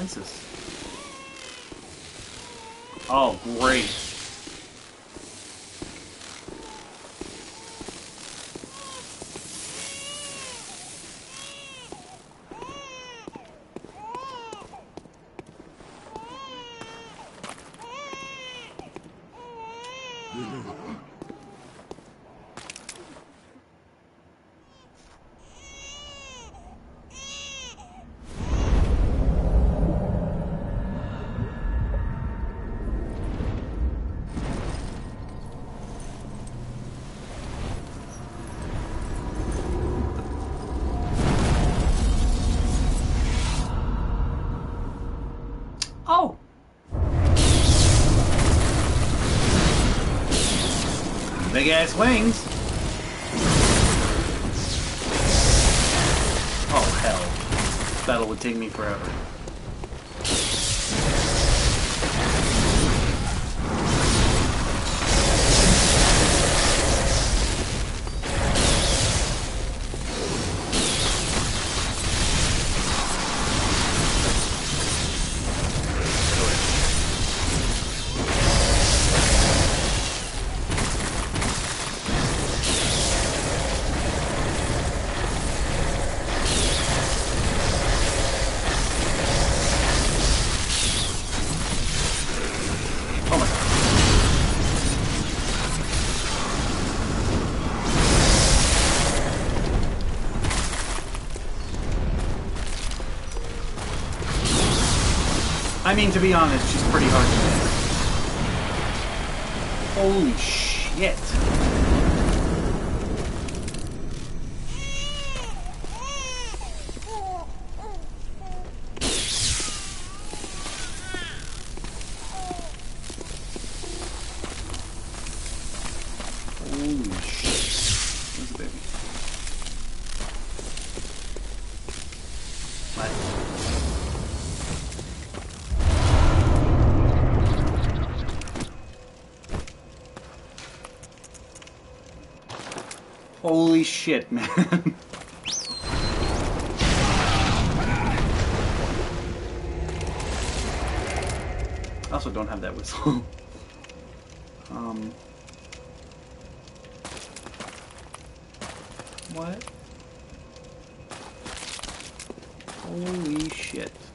defenses. Oh, great. Oh! Big ass wings! Oh hell. This battle would take me forever. I mean, to be honest, she's pretty hard to hit. Holy shit. Holy shit. Where's the baby? What? Holy shit, man. I also don't have that whistle. What? Holy shit.